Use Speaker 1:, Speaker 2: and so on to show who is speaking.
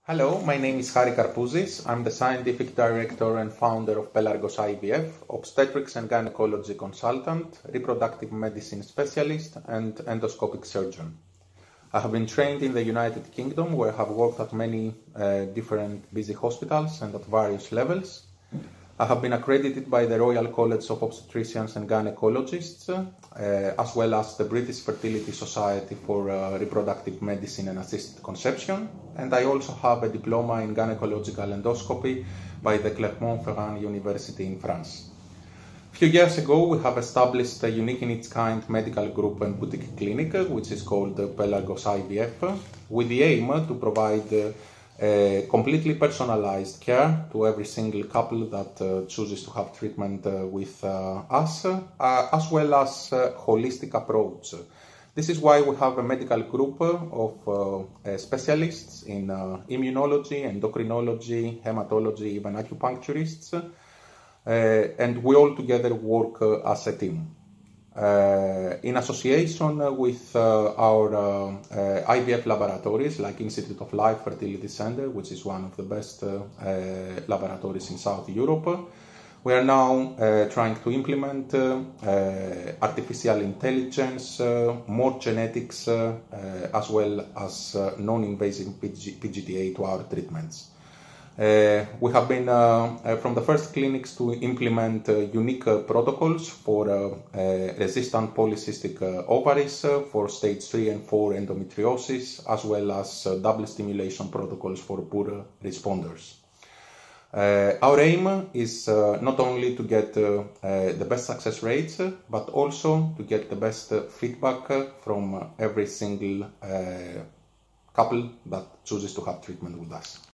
Speaker 1: Hello, my name is Harry Karpouzis. I'm the Scientific Director and Founder of Pelargos IVF, Obstetrics and Gynaecology Consultant, Reproductive Medicine Specialist, and Endoscopic Surgeon. I have been trained in the United Kingdom, where I have worked at many different busy hospitals and at various levels. I have been accredited by the Royal College of Obstetricians and Gynaecologists, as well as the British Fertility Society for Reproductive Medicine and Assisted Conception, and I also have a diploma in gynecological endoscopy by the Clermont-Ferrand University in France. A few years ago, we have established a unique in its kind medical group and boutique clinic, which is called Pelargos IVF, with the aim to provide completely personalized care to every single couple that chooses to have treatment with us, as well as a holistic approach. This is why we have a medical group of specialists in immunology, endocrinology, hematology, even acupuncturists, and we all together work as a team. In association with our IVF laboratories like Institute of Life Fertility Center, which is one of the best laboratories in South Europe, we are now trying to implement artificial intelligence, more genetics, as well as non-invasive PGT-A to our treatments. We have been from the first clinics to implement unique protocols for resistant polycystic ovaries, for stage 3 and 4 endometriosis, as well as double stimulation protocols for poor responders. Our aim is not only to get the best success rates, but also to get the best feedback from every single couple that chooses to have treatment with us.